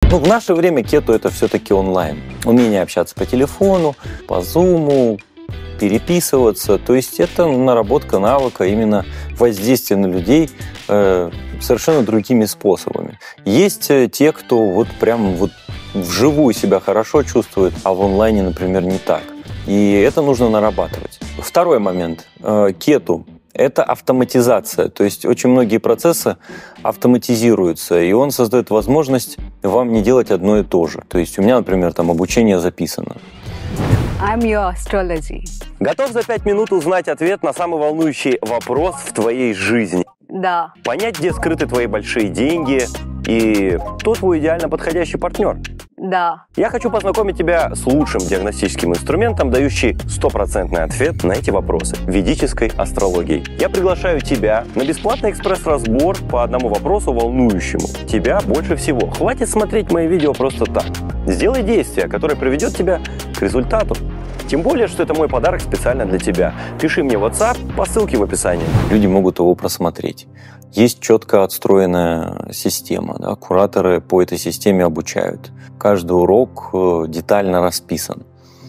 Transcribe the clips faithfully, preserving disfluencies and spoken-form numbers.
Ну, в наше время кету это все-таки онлайн. Умение общаться по телефону, по зуму, переписываться. То есть это наработка навыка именно воздействия на людей э, совершенно другими способами. Есть те, кто вот прям вот вживую себя хорошо чувствует, а в онлайне, например, не так. И это нужно нарабатывать. Второй момент. Э, кету. Это автоматизация, то есть очень многие процессы автоматизируются, и он создает возможность вам не делать одно и то же. То есть у меня, например, там обучение записано. I'm your astrology. Готов за пять минут узнать ответ на самый волнующий вопрос в твоей жизни? Да. Понять, где скрыты твои большие деньги и кто твой идеально подходящий партнер? Да. Я хочу познакомить тебя с лучшим диагностическим инструментом, дающий стопроцентный ответ на эти вопросы – ведической астрологией. Я приглашаю тебя на бесплатный экспресс-разбор по одному вопросу, волнующему тебя больше всего. Хватит смотреть мои видео просто так. Сделай действие, которое приведет тебя к результату. Тем более, что это мой подарок специально для тебя. Пиши мне в WhatsApp по ссылке в описании. Люди могут его просмотреть. Есть четко отстроенная система. Да? Кураторы по этой системе обучают. Каждый урок детально расписан.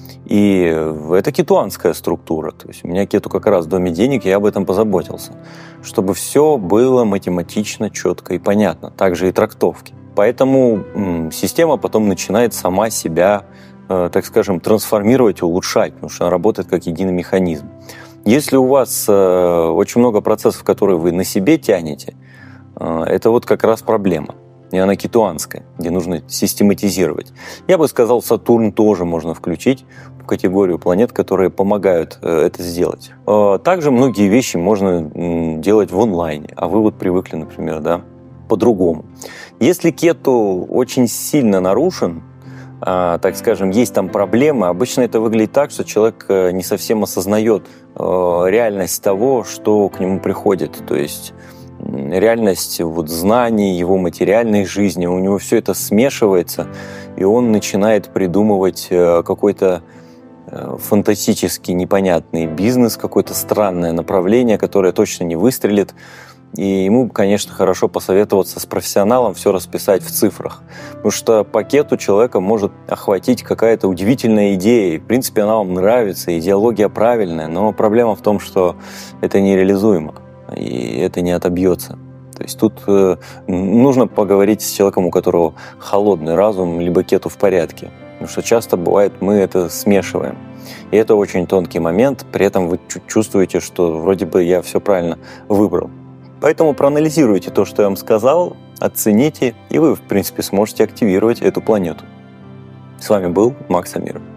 И это кетуанская структура. То есть у меня кету как раз в доме денег, я об этом позаботился. Чтобы все было математично, четко и понятно. Также и трактовки. Поэтому м, система потом начинает сама себя, э, так скажем, трансформировать и улучшать, потому что она работает как единый механизм. Если у вас э, очень много процессов, которые вы на себе тянете, э, это вот как раз проблема. И она кетуанская, где нужно систематизировать. Я бы сказал, Сатурн тоже можно включить в категорию планет, которые помогают э, это сделать. Э, также многие вещи можно э, делать в онлайне, а вы вот привыкли, например, да, по-другому. Если кету очень сильно нарушен, э, так скажем, есть там проблемы, обычно это выглядит так, что человек э, не совсем осознает э, реальность того, что к нему приходит. То есть реальность вот, знаний, его материальной жизни, у него все это смешивается, и он начинает придумывать э, какой-то э, фантастический непонятный бизнес, какое-то странное направление, которое точно не выстрелит. И ему, конечно, хорошо посоветоваться с профессионалом, все расписать в цифрах. Потому что по кету человека может охватить какая-то удивительная идея. И, в принципе, она вам нравится, идеология правильная, но проблема в том, что это нереализуемо, и это не отобьется. То есть тут э, нужно поговорить с человеком, у которого холодный разум, либо кету в порядке. Потому что часто бывает, мы это смешиваем. И это очень тонкий момент, при этом вы чувствуете, что вроде бы я все правильно выбрал. Поэтому проанализируйте то, что я вам сказал, оцените, и вы, в принципе, сможете активировать эту планету. С вами был Макс Амиров.